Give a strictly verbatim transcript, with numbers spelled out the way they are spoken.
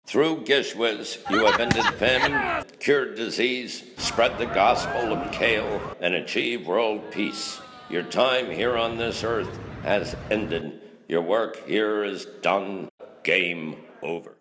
Through Gishwiz, you have ended famine, cured disease, spread the gospel of kale, and achieved world peace. Your time here on this earth has ended. Your work here is done. Game over.